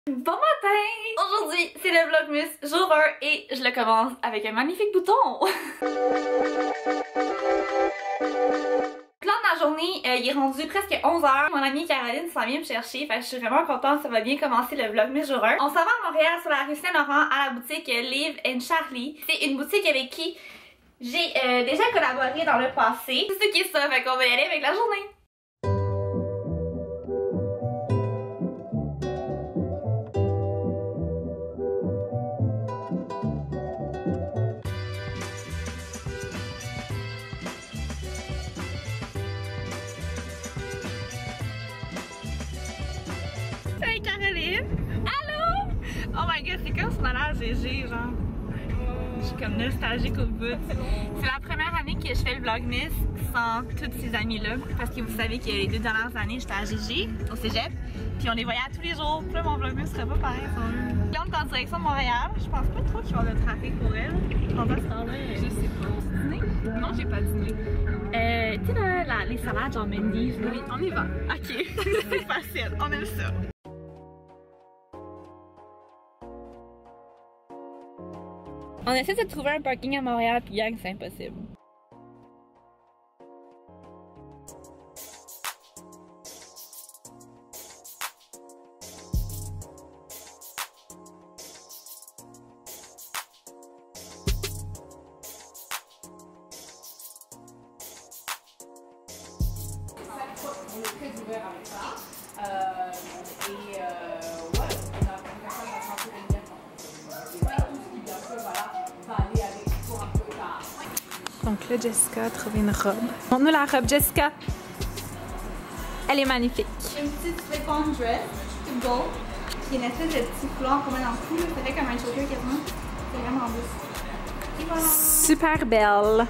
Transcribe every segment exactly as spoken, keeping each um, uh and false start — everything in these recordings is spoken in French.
Bon matin! Aujourd'hui, c'est le Vlogmas jour un et je le commence avec un magnifique bouton! Le plan de la journée, euh, il est rendu presque onze heures. Mon amie Caroline s'en vient me chercher, fait que je suis vraiment contente, ça va bien commencer le Vlogmas jour un. On s'en va à Montréal sur la rue Saint-Laurent à la boutique Live and Charlie. C'est une boutique avec qui j'ai euh, déjà collaboré dans le passé. C'est ce qui est ça, fait qu'on va y aller avec la journée. Hey Caroline! Allô? Oh my god, c'est comme ce malade G G, genre. Je suis comme nostalgique au bout. C'est la première année que je fais le Vlogmas sans toutes ces amies-là. Parce que vous savez que les deux dernières années, j'étais à G G, au cégep. Puis on les voyait à tous les jours. Puis là, mon Vlogmas serait pas pareil sans eux. Là, on est en direction de Montréal. Je pense pas trop qu'il va y avoir de trafic pour elle. On va se temps-là. Je sais pas. Dîner? Non, j'ai pas dîné. Euh, tu sais, là, la, les salades genre Mendy's, là. Oui, on y va. Ok, c'est facile. On aime ça. On essaie de trouver un parking à Montréal, puis gang, c'est impossible. On est très ouvert avec ça. Euh, et euh, ouais, on a une personne qui a changé de bien. Et tout ce qui, bien sûr, voilà, va aller avec pour un peu tard. Donc là, Jessica a trouvé une robe. Montre-nous la robe, Jessica. Elle est magnifique. Une petite slip-on dress, toute gold. Il y a une espèce de petit foulard qu'on met dans le cou, ça fait comme un choker quasiment. C'est vraiment beau. Et voilà. Super belle.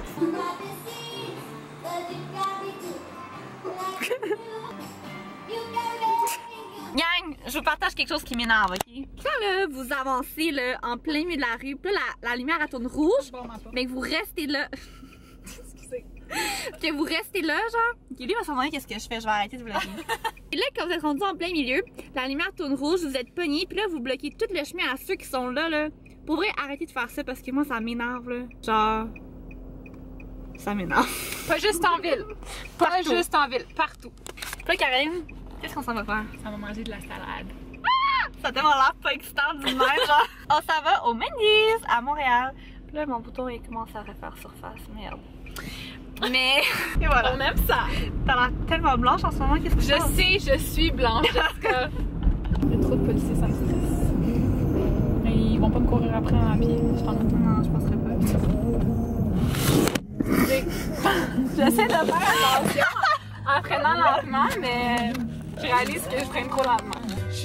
Gang, je vous partage quelque chose qui m'énerve, ok? Quand là, vous avancez là, en plein milieu de la rue, puis là, la, la lumière elle tourne rouge, mais que vous restez là. Excusez. Que vous restez là, genre. Ok, lui va se demander qu'est-ce que je fais, je vais arrêter de vous la dire. Et là, quand vous êtes rendu en plein milieu, la lumière tourne rouge, vous êtes pogné, puis là, vous bloquez tout le chemin à ceux qui sont là, là. Pour vrai, arrêtez de faire ça parce que moi, ça m'énerve, là. Genre. Ça m'énerve. Pas juste en ville. Pas partout. Juste en ville, partout. Puis là, Caroline, qu'est-ce qu'on s'en va faire? Ça va manger de la salade. Ah! Ça a tellement l'air pas excitant du même, genre. On s'en va au Mendy's à Montréal. Puis là, mon bouton, il commence à refaire surface. Merde. Mais. Et voilà. On aime ça. T'as l'air tellement blanche en ce moment, qu'est-ce que je sais, je suis blanche, Jessica. Il y a trop de policiers, ça me stresse. Mais ils vont pas me courir après en pied. Je t'en attends. Non, je penserais pas. J'essaie de faire attention en freinant lentement, mais je réalise que je freine trop lentement.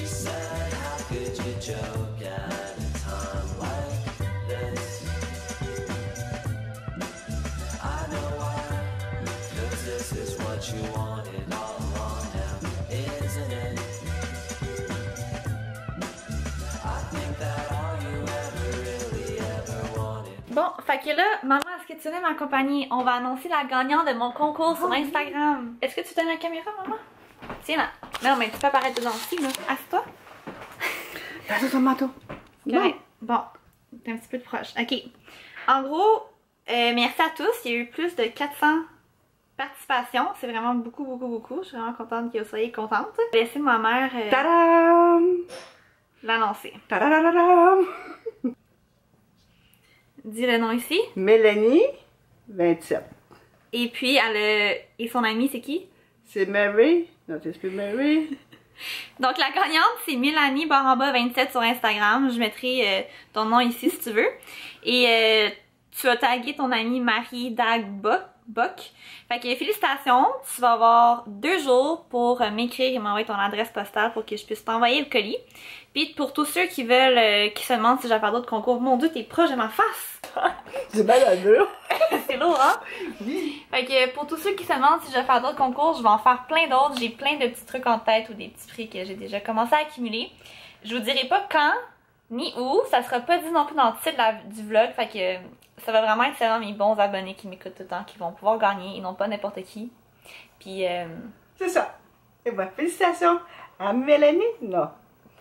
Bon, fait que là, maman, est-ce que tu veux m'accompagner? On va annoncer la gagnante de mon concours sur Instagram. Est-ce que tu donnes la caméra, maman? Tiens là. Non, mais tu peux apparaître dedans aussi, là. Assieds-toi. Passe ton manteau. Correct. Bon, t'es un petit peu de proche. Ok. En gros, euh, merci à tous. Il y a eu plus de quatre cents participations. C'est vraiment beaucoup, beaucoup, beaucoup. Je suis vraiment contente que vous soyez contente. Je vais laisser ma mère euh, Tadam! l'annoncer. Tadadadadam! Dis le nom ici. Mélanie, vingt-sept. Et puis, elle a... Et son amie, c'est qui? C'est Mary. Non, c'est plus Mary. Donc, la gagnante, c'est Mélanie Baramba vingt-sept sur Instagram. Je mettrai euh, ton nom ici si tu veux. Et euh, tu as tagué ton amie Marie Dagbok. Fait que félicitations. Tu vas avoir deux jours pour euh, m'écrire et m'envoyer ton adresse postale pour que je puisse t'envoyer le colis. Puis pour tous ceux qui veulent, euh, qui se demandent si j'ai faire d'autres concours, mon Dieu, t'es proche de ma face! C'est maladroit. C'est lourd, hein? Oui. Fait que pour tous ceux qui se demandent si je vais faire d'autres concours, je vais en faire plein d'autres. J'ai plein de petits trucs en tête ou des petits prix que j'ai déjà commencé à accumuler. Je vous dirai pas quand ni où. Ça sera pas dit non plus dans le titre de la, du vlog. Fait que ça va vraiment être seulement mes bons abonnés qui m'écoutent tout le temps qui vont pouvoir gagner et non pas n'importe qui. Puis euh... c'est ça. Et voilà, félicitations à Mélanie. Non.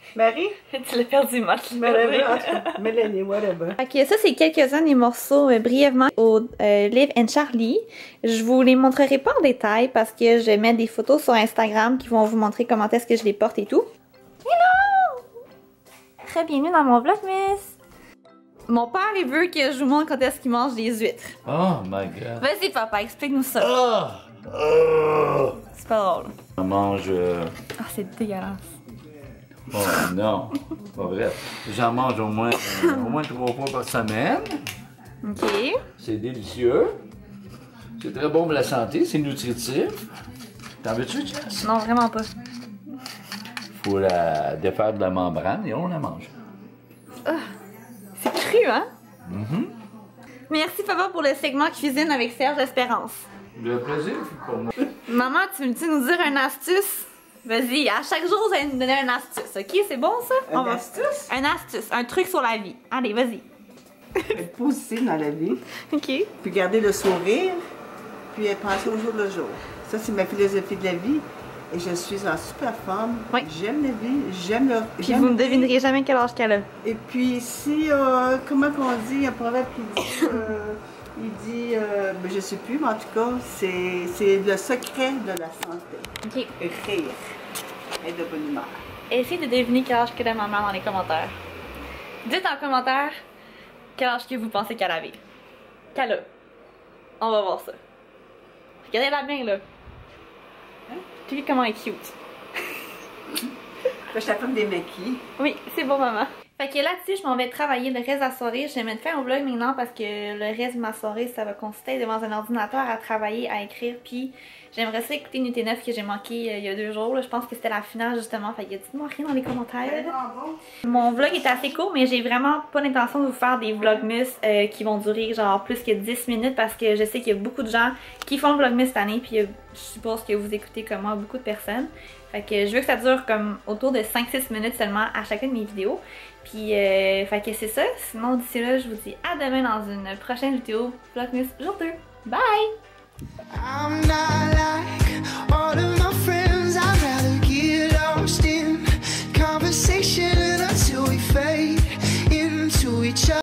Marie? Tu l'as perdu, Matt. Mélanie, whatever. Ok, ça c'est quelques-uns des morceaux euh, brièvement au euh, Liv and Charlie. Je vous les montrerai pas en détail parce que je mets des photos sur Instagram qui vont vous montrer comment est-ce que je les porte et tout. Hello! Très bienvenue dans mon vlogmas. Mon père, il veut que je vous montre quand est-ce qu'il mange des huîtres. Oh my god. Vas-y papa, explique-nous ça. Oh! Oh! C'est pas drôle. On mange... Euh... Ah, c'est dégueulasse. Oh non, pas vrai. J'en mange au moins, euh, au moins trois fois par semaine. Ok. C'est délicieux. C'est très bon pour la santé, c'est nutritif. T'en veux-tu, Jess? Non, vraiment pas. Faut la défaire de la membrane et on la mange. C'est cru, hein? Mm-hmm. Merci papa pour le segment cuisine avec Serge Espérance. Le plaisir, c'est pour moi. Maman, tu veux-tu nous dire une astuce? Vas-y, à chaque jour, vous allez nous donner une astuce, ok? C'est bon ça? Une On va- astuce? Une astuce, un truc sur la vie. Allez, vas-y. Être positif dans la vie, Ok. puis garder le sourire, puis penser au jour le jour. Ça, c'est ma philosophie de la vie. Et je suis en super forme. Oui. J'aime la vie, j'aime le... Puis j'aime vous la ne vie. devinerez jamais quel âge qu'elle a. Et puis si, euh, comment qu'on dit, il y a un proverbe qui dit, euh, il dit, euh, ben, je sais plus, mais en tout cas, c'est c'est le secret de la santé. Ok. Rire. Être de bonne humeur. Essayez de deviner quel âge que a ma mère dans les commentaires. Dites en commentaire quel âge que vous pensez qu'elle avait. Qu'elle a. On va voir ça. Regardez-la bien là. Hein? Tu vois comment elle est cute. Je t'apprends des maquilles. Oui, c'est bon maman. Fait que là-dessus, je m'en vais travailler le reste de la soirée. Je vais mettre fin au vlog maintenant parce que le reste de ma soirée, ça va consister devant un ordinateur à travailler, à écrire. Puis j'aimerais ça écouter Nuit et Neuf que j'ai manqué euh, il y a deux jours. Là. Je pense que c'était la finale justement. Fait que dites-moi rien dans les commentaires. Mon vlog est assez court, mais j'ai vraiment pas l'intention de vous faire des vlogmas euh, qui vont durer genre plus que dix minutes parce que je sais qu'il y a beaucoup de gens qui font le vlogmas cette année. Puis euh, je suppose que vous écoutez comme moi beaucoup de personnes. Fait que je veux que ça dure comme autour de cinq six minutes seulement à chacune de mes vidéos. Puis, euh, fait que c'est ça. Sinon, d'ici là, je vous dis à demain dans une prochaine vidéo. Vlogmas jour deux. Bye! I'm not like